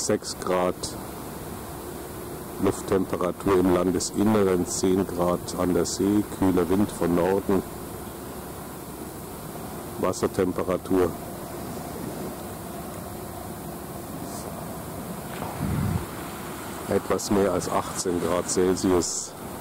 6 Grad. Lufttemperatur im Landesinneren 10 Grad an der See, kühler Wind von Norden. Wassertemperatur etwas mehr als 18 Grad Celsius.